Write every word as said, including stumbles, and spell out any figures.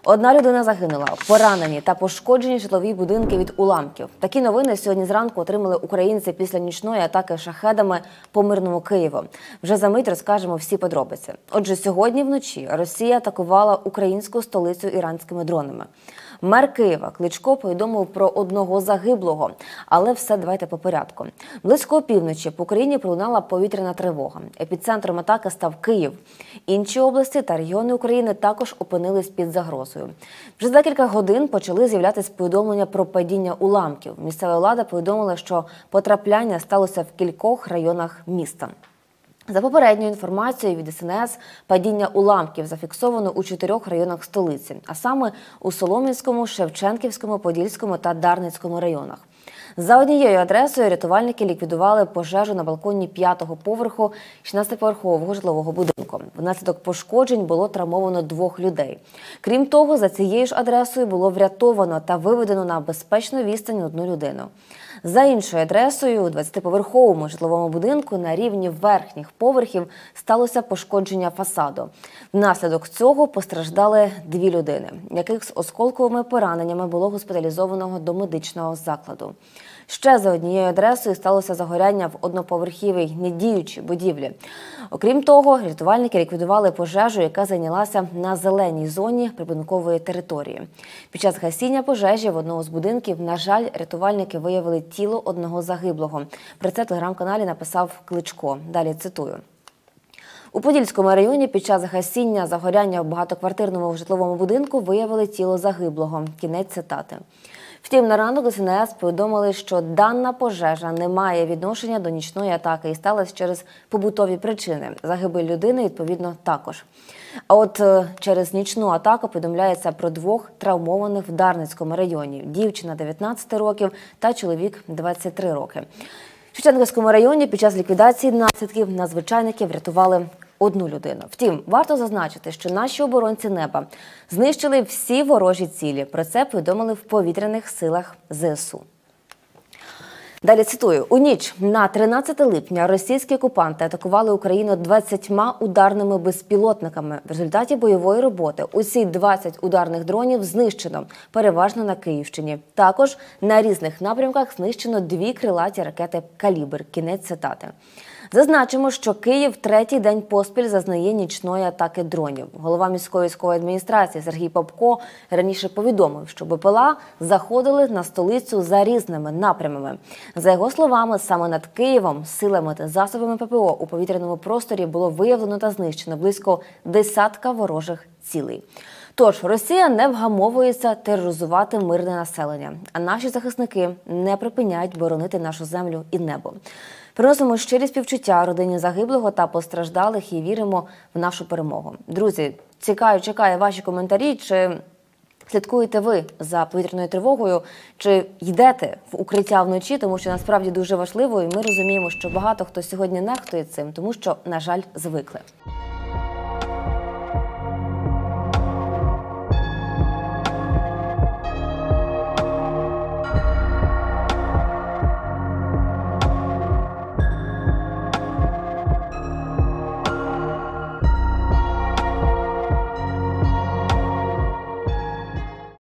Одна людина загинула, поранені та пошкоджені житлові будинки від уламків. Такі новини сьогодні зранку отримали українці після нічної атаки шахедами по мирному Києву. Вже за мить розкажемо всі подробиці. Отже, сьогодні вночі Росія атакувала українську столицю іранськими дронами. Мер Києва Кличко повідомив про одного загиблого, але все давайте по порядку. Близько опівночі по Україні пролунала повітряна тривога. Епіцентром атаки став Київ. Інші області та регіони України також опинились під загрозою. Вже за кілька годин почали з'являтися повідомлення про падіння уламків. Місцева влада повідомила, що потрапляння сталося в кількох районах міста. За попередньою інформацією від ес ен ес, падіння уламків зафіксовано у чотирьох районах столиці, а саме у Солом'янському, Шевченківському, Подільському та Дарницькому районах. За однією адресою рятувальники ліквідували пожежу на балконі п'ятого поверху шістнадцятиповерхового житлового будинку. Внаслідок пошкоджень було травмовано двох людей. Крім того, за цією ж адресою було врятовано та виведено на безпечну відстань одну людину. За іншою адресою у двадцятиповерховому житловому будинку на рівні верхніх поверхів сталося пошкодження фасаду. Внаслідок цього постраждали дві людини, яких з осколковими пораненнями було госпіталізовано до медичного закладу. Ще за однією адресою сталося загоряння в одноповерхівій недіючій будівлі. Окрім того, рятувальники ліквідували пожежу, яка зайнялася на зеленій зоні прибудинкової території. Під час гасіння пожежі в одному з будинків, на жаль, рятувальники виявили тіло одного загиблого. Про це в телеграм-каналі написав Кличко. Далі цитую. У Подільському районі під час гасіння загоряння в багатоквартирному житловому будинку виявили тіло загиблого. Кінець цитати. Втім, на ранок ес ен ес повідомили, що дана пожежа не має відношення до нічної атаки і сталася через побутові причини. Загибель людини, відповідно, також. А от через нічну атаку повідомляється про двох травмованих в Дарницькому районі. Дівчина дев'ятнадцять років та чоловік двадцять три роки. В Шевченківському районі під час ліквідації наслідків надзвичайники врятували одну людину. Втім, варто зазначити, що наші оборонці неба знищили всі ворожі цілі. Про це повідомили в повітряних силах зе ес у. Далі цитую. У ніч на тринадцяте липня російські окупанти атакували Україну двадцятьма ударними безпілотниками. В результаті бойової роботи усі двадцять ударних дронів знищено, переважно на Київщині. Також на різних напрямках знищено дві крилаті ракети «Калібр». Кінець цитати. Зазначимо, що Київ третій день поспіль зазнає нічної атаки дронів. Голова міської військової адміністрації Сергій Попко раніше повідомив, що бе пе ел а заходили на столицю за різними напрямами. За його словами, саме над Києвом силами та засобами пе пе о у повітряному просторі було виявлено та знищено близько десятка ворожих цілей. Тож, Росія не вгамовується тероризувати мирне населення, а наші захисники не припиняють боронити нашу землю і небо. Приносимо щирі співчуття родині загиблого та постраждалих і віримо в нашу перемогу. Друзі, цікаво, чекаю ваші коментарі, чи слідкуєте ви за повітряною тривогою, чи йдете в укриття вночі, тому що насправді дуже важливо, і ми розуміємо, що багато хто сьогодні нехтує цим, тому що, на жаль, звикли.